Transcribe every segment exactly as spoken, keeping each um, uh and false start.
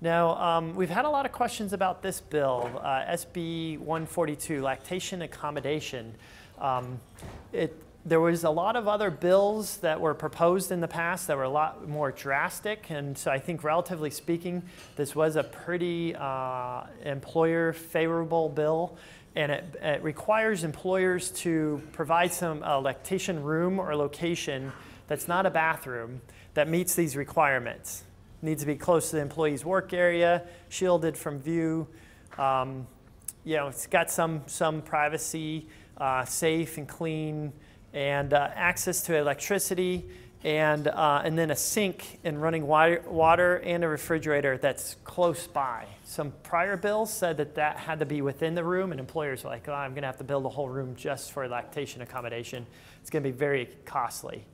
Now, um, we've had a lot of questions about this bill, uh, S B one forty-two, Lactation Accommodation. Um, it, there was a lot of other bills that were proposed in the past that were a lot more drastic, and so I think relatively speaking, this was a pretty uh, employer favorable bill, and it, it requires employers to provide some uh, lactation room or location that's not a bathroom that meets these requirements. Needs to be close to the employee's work area, shielded from view. Um, you know, it's got some, some privacy, uh, safe and clean, and uh, access to electricity, and, uh, and then a sink and running water, water and a refrigerator that's close by. Some prior bills said that that had to be within the room, and employers were like, oh, I'm gonna have to build a whole room just for lactation accommodation. It's gonna be very costly.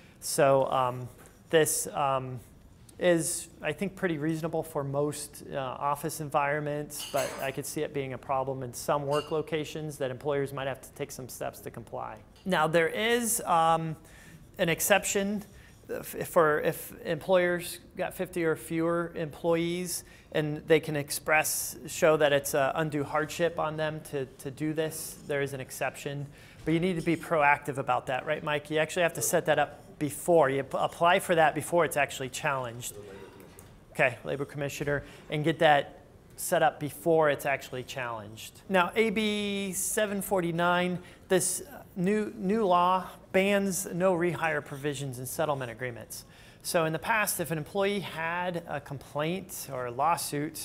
So um, this, um, is, I think, pretty reasonable for most uh, office environments, but I could see it being a problem in some work locations that employers might have to take some steps to comply. Now, there is um, an exception for if employers got fifty or fewer employees and they can express, show that it's an undue hardship on them to, to do this, there is an exception. But you need to be proactive about that, right, Mike? You actually have to set that up before. You apply for that before it's actually challenged. Okay, Labor Commissioner, and get that set up before it's actually challenged. Now, A B seven forty-nine, this new, new law bans no-rehire provisions in settlement agreements. So in the past, if an employee had a complaint or a lawsuit,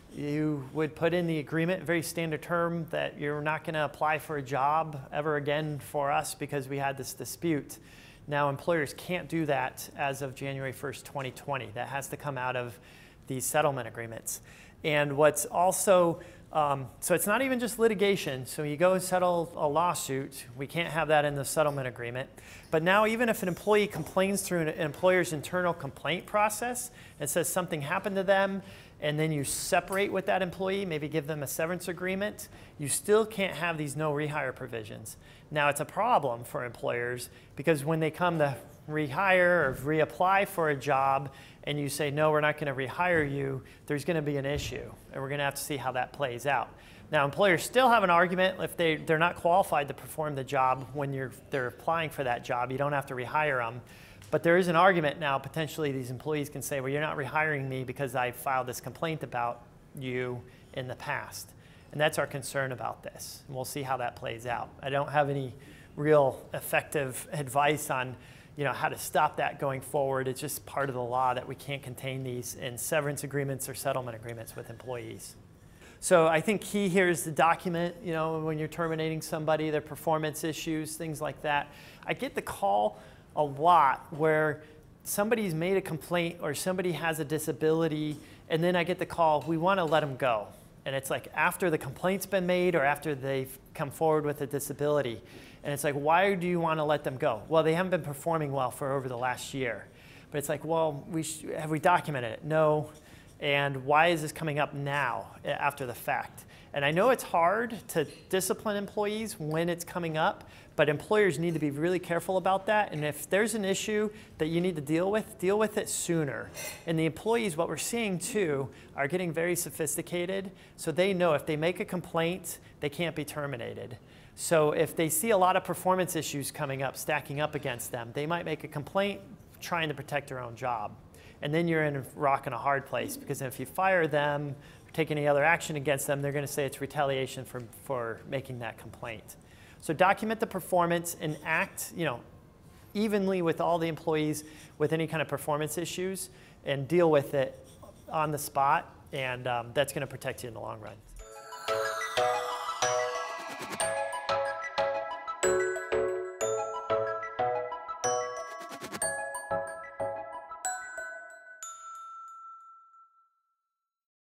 you would put in the agreement, very standard term, that you're not going to apply for a job ever again for us because we had this dispute. Now, employers can't do that as of January first, twenty twenty. That has to come out of these settlement agreements. And what's also, um, so it's not even just litigation. So you go and settle a lawsuit, we can't have that in the settlement agreement. But now even if an employee complains through an employer's internal complaint process and says something happened to them, and then you separate with that employee, maybe give them a severance agreement, you still can't have these no-rehire provisions. Now, it's a problem for employers because when they come to rehire or reapply for a job and you say, no, we're not going to rehire you, there's going to be an issue, and we're going to have to see how that plays out. Now, employers still have an argument if they, they're not qualified to perform the job when you're, they're applying for that job. You don't have to rehire them. But there is an argument now, potentially these employees can say, well, you're not rehiring me because I filed this complaint about you in the past. And that's our concern about this. And we'll see how that plays out. I don't have any real effective advice on you know, how to stop that going forward. It's just part of the law that we can't contain these in severance agreements or settlement agreements with employees. So I think key here is the document, you know, when you're terminating somebody, their performance issues, things like that. I get the call a lot where somebody's made a complaint or somebody has a disability, and then I get the call, we want to let them go. And it's like after the complaint's been made or after they've come forward with a disability. And it's like, why do you want to let them go? Well, they haven't been performing well for over the last year. But it's like, well, we sh have we documented it? No. And why is this coming up now after the fact? And I know it's hard to discipline employees when it's coming up, but employers need to be really careful about that. And if there's an issue that you need to deal with, deal with it sooner. And the employees, what we're seeing too, are getting very sophisticated. So they know if they make a complaint, they can't be terminated. So if they see a lot of performance issues coming up, stacking up against them, they might make a complaint trying to protect their own job. And then you're in a rock and a hard place, because if you fire them, take any other action against them, they're going to say it's retaliation for, for making that complaint. So document the performance and act, you know, evenly with all the employees with any kind of performance issues and deal with it on the spot, and um, that's going to protect you in the long run.